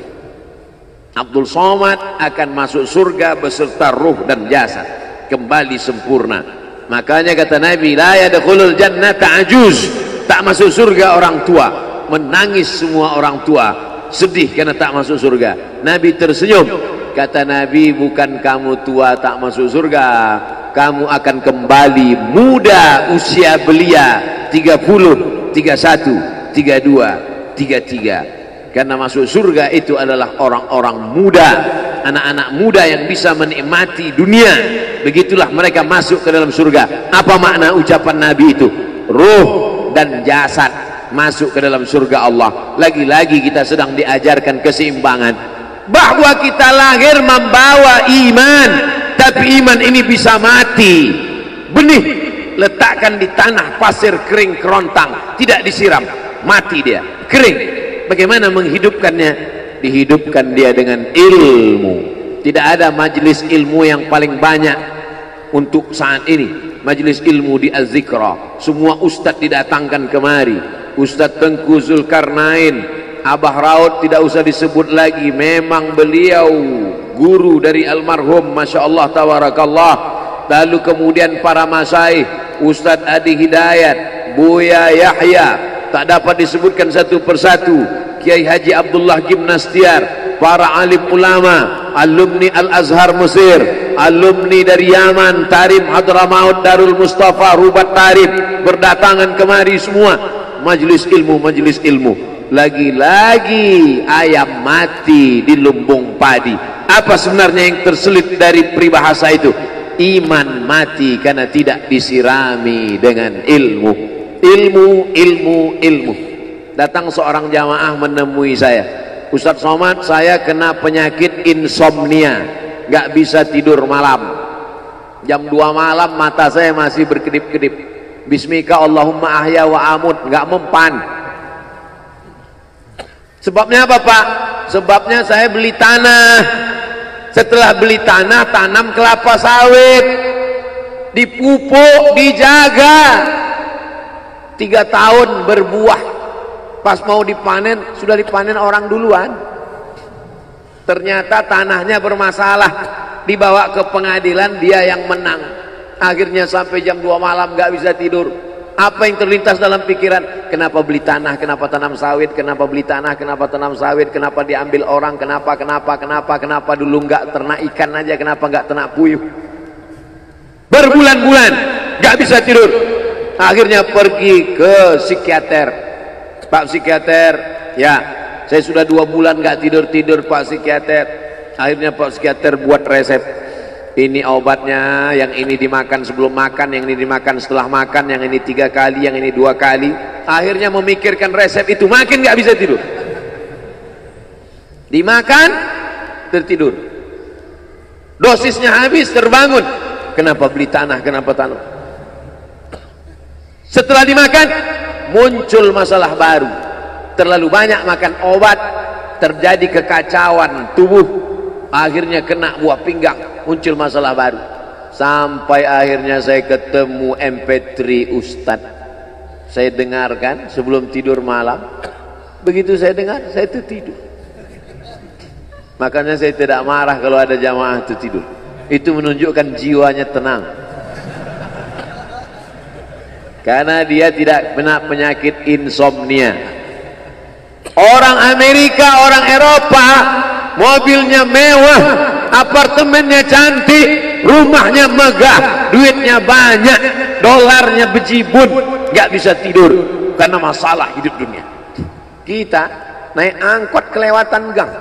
Abdul Somad akan masuk surga beserta roh dan jasad, kembali sempurna. Makanya kata Nabi, la yadkhulul jannata ajuz, tak masuk surga orang tua. Menangis semua orang tua, sedih karena tak masuk surga. Nabi tersenyum, kata Nabi, bukan kamu tua tak masuk surga, kamu akan kembali muda usia belia, tiga puluh, tiga puluh satu, tiga puluh dua, tiga puluh tiga. Karena masuk surga itu adalah orang-orang muda, anak-anak muda yang bisa menikmati dunia. Begitulah mereka masuk ke dalam surga. Apa makna ucapan Nabi itu? Ruh dan jasad masuk ke dalam surga Allah. Lagi-lagi kita sedang diajarkan keseimbangan, bahwa kita lahir membawa iman, tapi iman ini bisa mati. Benih letakkan di tanah pasir kering kerontang, tidak disiram, mati dia, kering. Bagaimana menghidupkannya? Dihidupkan dia dengan ilmu. Tidak ada majelis ilmu yang paling banyak untuk saat ini, majelis ilmu di Az-Zikra. Semua ustadz didatangkan kemari. Ustadz Tengku Zulkarnain, Abah Raud tidak usah disebut lagi, memang beliau guru dari almarhum, Masya Allah tabarakallah. Lalu kemudian para masyaikh, Ustadz Adi Hidayat, Buya Yahya, tak dapat disebutkan satu persatu, Kiai Haji Abdullah Gimnastiar, para alim ulama, alumni Al-Azhar Mesir, alumni dari Yaman, Tarim Hadramaut, Darul Mustafa, Rubat Tarif, berdatangan kemari semua. Majelis ilmu, majelis ilmu. Lagi-lagi ayam mati di lumbung padi. Apa sebenarnya yang terselit dari peribahasa itu? Iman mati karena tidak disirami dengan ilmu. Ilmu, ilmu, ilmu. Datang seorang jamaah menemui saya, Ustadz Somad, saya kena penyakit insomnia, gak bisa tidur malam. Jam dua malam mata saya masih berkedip-kedip. Bismika Allahumma ahya wa amut, gak mempan. Sebabnya apa Pak? Sebabnya saya beli tanah. Setelah beli tanah, tanam kelapa sawit, dipupuk, dijaga, tiga tahun berbuah. Pas mau dipanen, sudah dipanen orang duluan. Ternyata tanahnya bermasalah, dibawa ke pengadilan, dia yang menang. Akhirnya sampai jam dua malam gak bisa tidur. Apa yang terlintas dalam pikiran? Kenapa beli tanah, kenapa tanam sawit, kenapa beli tanah, kenapa tanam sawit, kenapa diambil orang, kenapa, kenapa, kenapa, kenapa dulu gak ternak ikan aja, kenapa gak ternak puyuh. berbulan-bulan nggak bisa tidur. Akhirnya pergi ke psikiater. Pak psikiater, ya saya sudah dua bulan nggak tidur-tidur Pak psikiater. Akhirnya Pak psikiater buat resep. Ini obatnya, yang ini dimakan sebelum makan, yang ini dimakan setelah makan, yang ini tiga kali, yang ini dua kali. Akhirnya memikirkan resep itu, makin nggak bisa tidur. Dimakan, tertidur. Dosisnya habis, terbangun. Kenapa beli tanah, kenapa tanam? Setelah dimakan, muncul masalah baru. Terlalu banyak makan obat, terjadi kekacauan tubuh. Akhirnya kena buah pinggang, muncul masalah baru. Sampai akhirnya saya ketemu M P tiga Ustadz. Saya dengarkan sebelum tidur malam. Begitu saya dengar, saya tertidur. Makanya saya tidak marah kalau ada jamaah itu tidur. Itu menunjukkan jiwanya tenang. Karena dia tidak kena penyakit insomnia. Orang Amerika, orang Eropa, mobilnya mewah, apartemennya cantik, rumahnya megah, duitnya banyak, dolarnya bejibun, nggak bisa tidur karena masalah hidup dunia. Kita naik angkot kelewatan gang.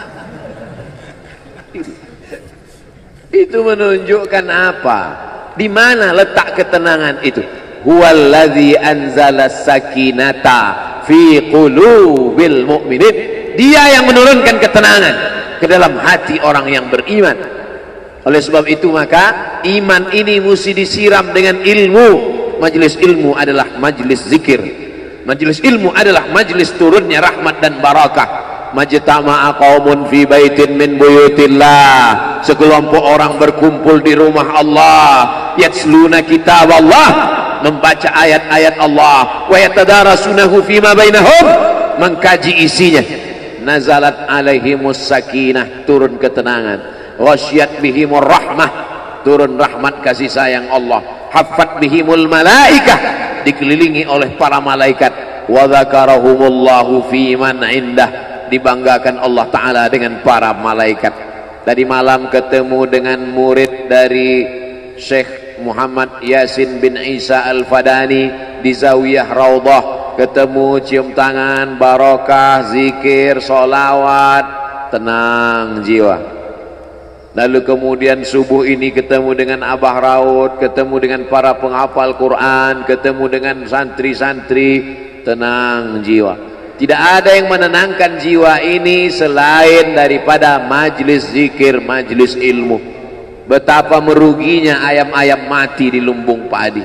Itu menunjukkan apa? Di mana letak ketenangan itu? Huwallazi anzala sakinata fi qulubil mu'minin. Dia yang menurunkan ketenangan ke dalam hati orang yang beriman. Oleh sebab itu maka iman ini mesti disiram dengan ilmu. Majelis ilmu adalah majelis zikir. Majelis ilmu adalah majelis turunnya rahmat dan barakah. Majtama'a qaumun fi baitin min buyutillah. Sekelompok orang berkumpul di rumah Allah, yatsluna kitab Allah, membaca ayat-ayat Allah, wa yatadarasunahu fima bainahum, mengkaji isinya. Nazalat alaihimus sakinah, turun ketenangan. Ghasyiyat bihimur rahmah, turun rahmat kasih sayang Allah. Haffat bihimul malaikah, dikelilingi oleh para malaikat. Wa dzakarahumullahu fi man indah, dibanggakan Allah Ta'ala dengan para malaikat. Tadi malam ketemu dengan murid dari Syekh Muhammad Yasin bin Isa Al-Fadani di Zawiyah Raudhah. Ketemu, cium tangan, barokah, zikir, sholawat, tenang jiwa. Lalu kemudian subuh ini ketemu dengan Abah Raud, ketemu dengan para penghafal Quran, ketemu dengan santri-santri, tenang jiwa. Tidak ada yang menenangkan jiwa ini selain daripada majlis zikir, majlis ilmu. Betapa meruginya ayam-ayam mati di lumbung padi.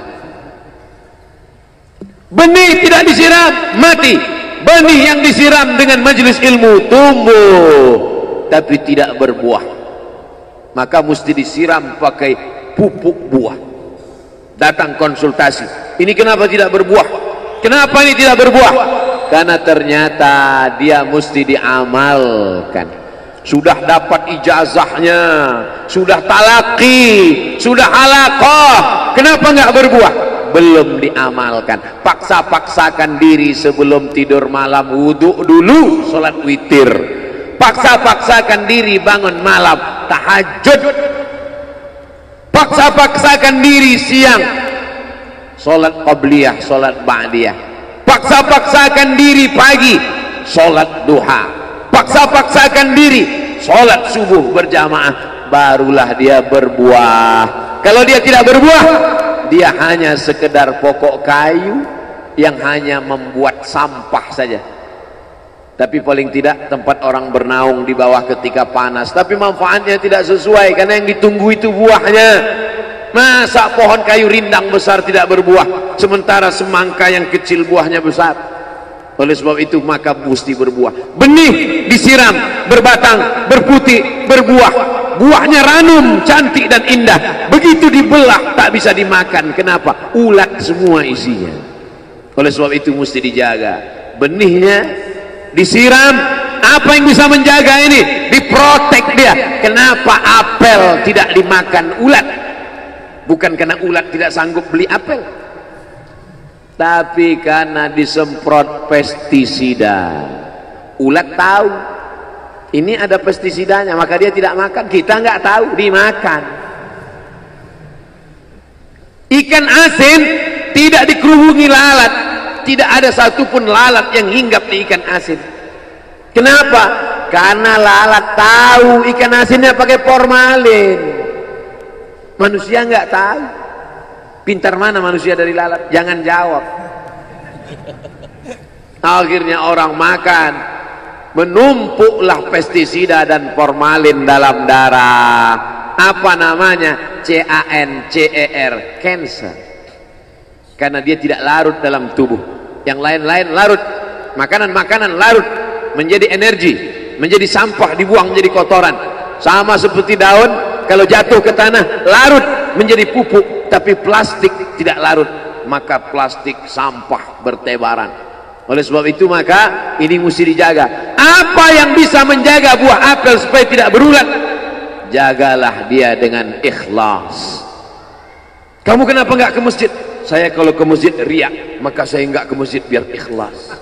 Benih tidak disiram, mati. Benih yang disiram dengan majlis ilmu tumbuh, tapi tidak berbuah. Maka mesti disiram pakai pupuk buah. Datang konsultasi, ini kenapa tidak berbuah? Kenapa ini tidak berbuah? Karena ternyata dia mesti diamalkan. Sudah dapat ijazahnya, sudah talaki, sudah halaqah, kenapa nggak berbuah? Belum diamalkan. Paksa-paksakan diri sebelum tidur malam, wudhu dulu, sholat witir. Paksa-paksakan diri bangun malam, tahajud. Paksa-paksakan diri siang, sholat qabliyah, sholat ba'diyah. Paksa-paksakan diri pagi, sholat duha. Paksa-paksakan diri, sholat subuh berjamaah. Barulah dia berbuah. Kalau dia tidak berbuah, dia hanya sekedar pokok kayu yang hanya membuat sampah saja. Tapi paling tidak tempat orang bernaung di bawah ketika panas. Tapi manfaatnya tidak sesuai, karena yang ditunggu itu buahnya. Masa pohon kayu rindang besar tidak berbuah, sementara semangka yang kecil buahnya besar? Oleh sebab itu maka mesti berbuah. Benih disiram, berbatang, berputih, berbuah. Buahnya ranum, cantik dan indah. Begitu dibelah tak bisa dimakan. Kenapa? Ulat semua isinya. Oleh sebab itu mesti dijaga. Benihnya disiram. Apa yang bisa menjaga ini? Diprotek dia. Kenapa apel tidak dimakan ulat? Bukan karena ulat tidak sanggup beli apel, tapi karena disemprot pestisida. Ulat tahu ini ada pestisidanya, maka dia tidak makan. Kita nggak tahu, dimakan. Ikan asin tidak dikerubungi lalat, tidak ada satupun lalat yang hinggap di ikan asin. Kenapa? Karena lalat tahu ikan asinnya pakai formalin, manusia nggak tahu. Pintar mana manusia dari lalat? Jangan jawab. Akhirnya orang makan, menumpuklah pestisida dan formalin dalam darah. Apa namanya? C A N C E R, cancer. Karena dia tidak larut dalam tubuh. Yang lain-lain larut, makanan-makanan larut menjadi energi, menjadi sampah, dibuang menjadi kotoran. Sama seperti daun, kalau jatuh ke tanah larut menjadi pupuk. Tapi plastik tidak larut, maka plastik sampah bertebaran. Oleh sebab itu maka ini mesti dijaga. Apa yang bisa menjaga buah apel supaya tidak berulat? Jagalah dia dengan ikhlas. Kamu kenapa nggak ke masjid? Saya kalau ke masjid riak, maka saya nggak ke masjid biar ikhlas.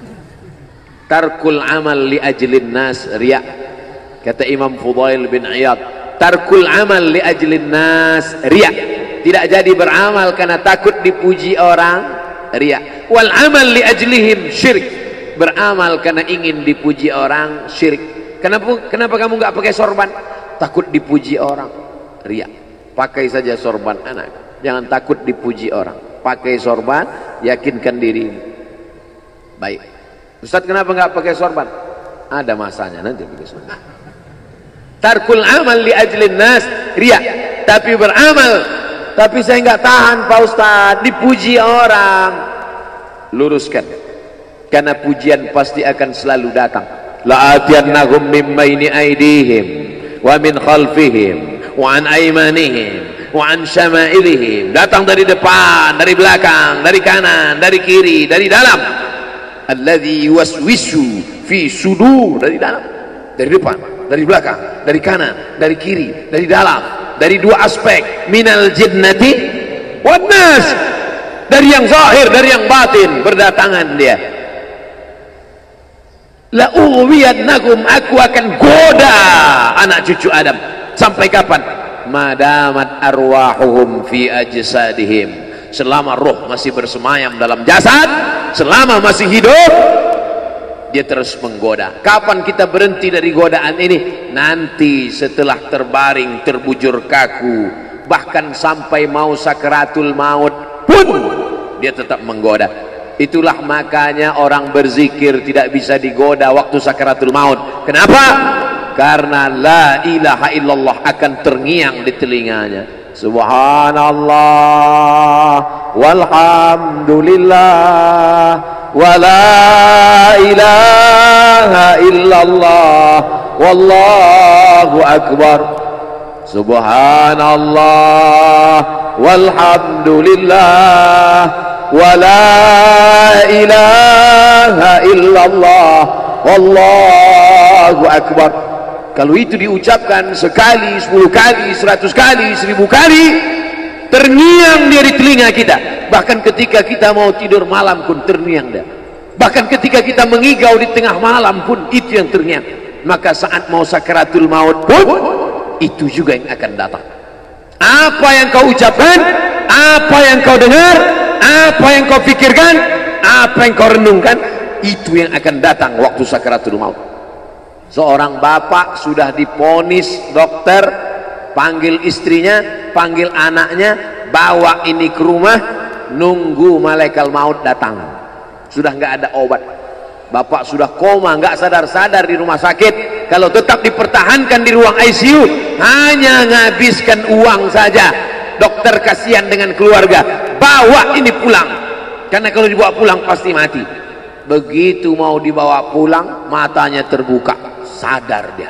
Tarkul amal li ajlin nas riak. Kata Imam Fudail bin Iyad, tarkul amal li ajlin nas riak. Tidak jadi beramal karena takut dipuji orang, riya. Wal amal li ajlihim syirik. Beramal karena ingin dipuji orang, syirik. Kenapa kenapa kamu nggak pakai sorban? Takut dipuji orang, riya. Pakai saja sorban anak, jangan takut dipuji orang. Pakai sorban, yakinkan diri. Baik. Ustaz, kenapa nggak pakai sorban? Ada masanya nanti pakai sorban. Tarkul amal li ajlin nas riya. Tapi beramal, tapi saya nggak tahan Pak Ustadz, dipuji orang. Luruskan, karena pujian pasti akan selalu datang. La'atiyannahum min baini aydihim wa min khalfihim wa an aymanihim wa an syama'ilihim. Datang dari depan, dari belakang, dari kanan, dari kiri, dari dalam. Alladzi yuwaswisu fi sudur, dari dalam, dari depan, dari belakang, dari kanan, dari kiri, dari dalam. Dari dua aspek, minal jinnati wan nas, dari yang zahir, dari yang batin, berdatangan dia. La ughwiyannahum, aku akan goda anak cucu Adam. Sampai kapan? Madamat arwahuhum fi ajsadihim, selama roh masih bersemayam dalam jasad, selama masih hidup dia terus menggoda. Kapan kita berhenti dari godaan ini? Nanti setelah terbaring, terbujur kaku, bahkan sampai mau sakaratul maut pun dia tetap menggoda. Itulah makanya orang berzikir tidak bisa digoda waktu sakaratul maut. Kenapa? Karena la ilaha illallah akan terngiang di telinganya. Subhanallah walhamdulillah wa la ilaha illallah wallahu akbar. Subhanallah walhamdulillah wa la ilaha illallah wallahu akbar. Kalau itu diucapkan sekali, sepuluh kali, seratus kali, seribu kali, terngiang dia di telinga kita. Bahkan ketika kita mau tidur malam pun terngiang dia. Bahkan ketika kita mengigau di tengah malam pun itu yang terngiang. Maka saat mau sakaratul maut pun itu juga yang akan datang. Apa yang kau ucapkan, apa yang kau dengar, apa yang kau pikirkan, apa yang kau renungkan, itu yang akan datang waktu sakaratul maut. Seorang bapak sudah diponis dokter, panggil istrinya, panggil anaknya, bawa ini ke rumah, nunggu malaikat maut datang. Sudah nggak ada obat, bapak sudah koma, nggak sadar-sadar di rumah sakit. Kalau tetap dipertahankan di ruang I C U, hanya ngabiskan uang saja. Dokter kasihan dengan keluarga, bawa ini pulang, karena kalau dibawa pulang pasti mati. Begitu mau dibawa pulang, matanya terbuka, sadar dia,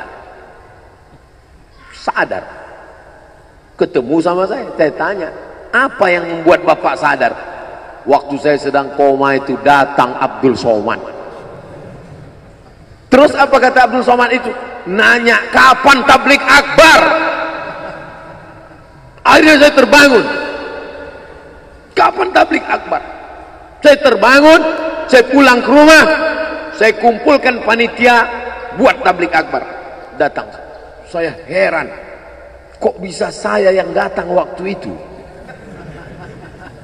sadar. Ketemu sama saya, saya tanya, apa yang membuat bapak sadar? Waktu saya sedang koma itu datang Abdul Somad. Terus apa kata Abdul Somad itu? Nanya kapan tablik akbar. Akhirnya saya terbangun. Kapan tablik akbar? Saya terbangun, saya pulang ke rumah, saya kumpulkan panitia buat tablik akbar. Datang, saya heran, kok bisa saya yang datang waktu itu?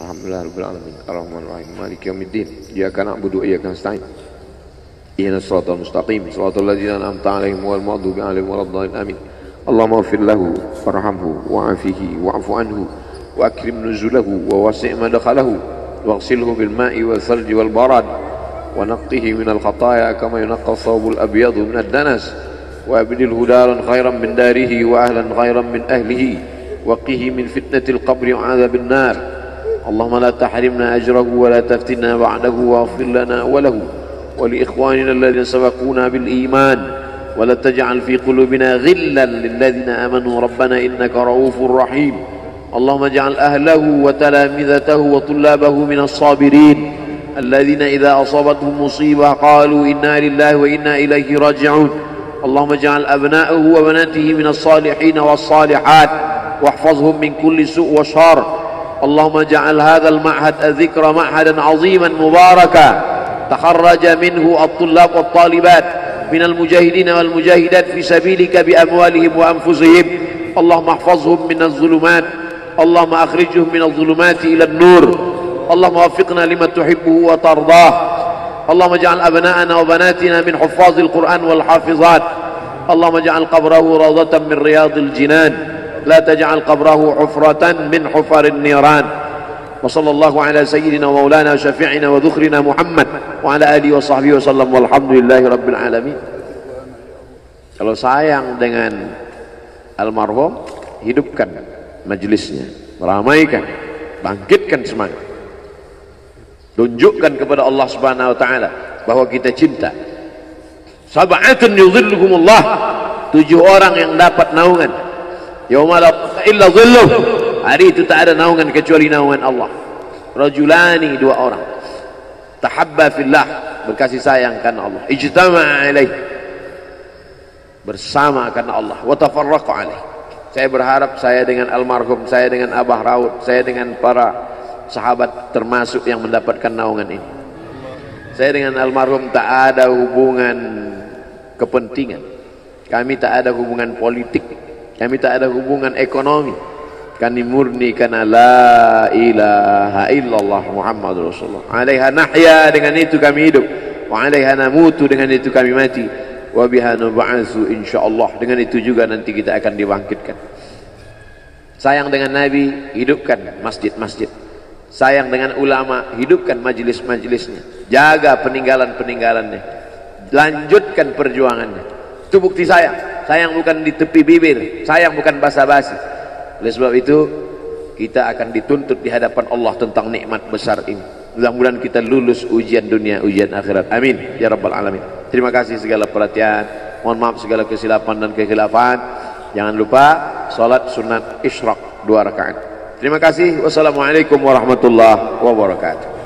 Alhamdulillahirabbil alamin. Arrahmanir rahim. Maliki yaumiddin. Iyyaka na'budu wa iyyaka nasta'in. Ihdinas siratal mustaqim. Shiratal ladzina an'amta 'alaihim ghairil maghdubi 'alaihim waladdallin. Amin. Allahumma ighfir lahu warhamhu wa'afihi wa'fu anhu wa akrim nuzulahu wa wasi' madkhalahu waghsilhu bil ma'i wal thalji wal barad wa naqqihi minal khataaya kama yunqqa ath-thawbul abyadu minad danas wa abdilhu daran khairan min darihi wa ahlan khairan min ahlihi wa qihi min fitnatil qabri wa 'adzabil nar. Allahumma la tahrimna ajrahu wa la taftinna ba'dahu waghfir lana wa lahu wa li ikhwanina alladhina sabaquna bil iman ولا تجعل في قلوبنا غلا للذين آمنوا ربنا إنك رؤوف رحيم. اللهم اجعل أهله وتلامذته وطلابه من الصابرين الذين إذا أصابتهم مصيبة قالوا إنا لله وإنا إليه راجعون. اللهم اجعل أبناءه وبناته من الصالحين والصالحات واحفظهم من كل سوء وشر. اللهم اجعل هذا المعهد الذكر معهدا عظيما مباركا تخرج منه الطلاب والطالبات من المجاهدين والمجاهدات في سبيلك بأموالهم وأنفسهم. اللهم احفظهم من الظلمات. اللهم أخرجهم من الظلمات إلى النور. اللهم وفقنا لما تحبه وترضاه. اللهم اجعل أبناءنا وبناتنا من حفاظ القرآن والحافظات. اللهم اجعل قبره روضة من رياض الجنان لا تجعل قبره حفرة من حفر النيران. وصلى الله على سيدنا ومولانا وشفيعنا وذخرنا محمد وعلى آله وصحبه وسلم walhamdulillahi rabbil alamin. Kalau sayang dengan almarhum, hidupkan majelisnya, ramaikan, bangkitkan semangat, tunjukkan kepada Allah Subhanahu wa taala bahwa kita cinta. Sab'atun yudhilluhumullah, tujuh orang yang dapat naungan yauma la illa dhilluh, hari itu tak ada naungan kecuali naungan Allah. Rajulani, dua orang, tahabba fillah, berkasih sayang karena Allah, ijtama'a alaih, bersama karena Allah, wa tafarraqa alaih. Saya berharap saya dengan almarhum, saya dengan Abah Raud, saya dengan para sahabat termasuk yang mendapatkan naungan ini. Saya dengan almarhum tak ada hubungan kepentingan, kami tak ada hubungan politik, kami tak ada hubungan ekonomi. Kami murni karena la ilaha illallah Muhammadur Rasulullah. Alaiha nahya, dengan itu kami hidup. Wa alaiha namutu, dengan itu kami mati. Wa biha nub'atsu insyaallah, dengan itu juga nanti kita akan dibangkitkan. Sayang dengan Nabi, hidupkan masjid-masjid. Sayang dengan ulama, hidupkan majelis-majelisnya. Jaga peninggalan-peninggalannya. Lanjutkan perjuangannya. Itu bukti sayang. Sayang bukan di tepi bibir, sayang bukan basa-basi. Oleh sebab itu kita akan dituntut di hadapan Allah tentang nikmat besar ini. Mudah-mudahan kita lulus ujian dunia, ujian akhirat. Amin ya rabbal alamin. Terima kasih segala perhatian. Mohon maaf segala kesilapan dan kekhilafan. Jangan lupa salat sunat isyraq dua rakaat. Terima kasih. Wassalamualaikum warahmatullahi wabarakatuh.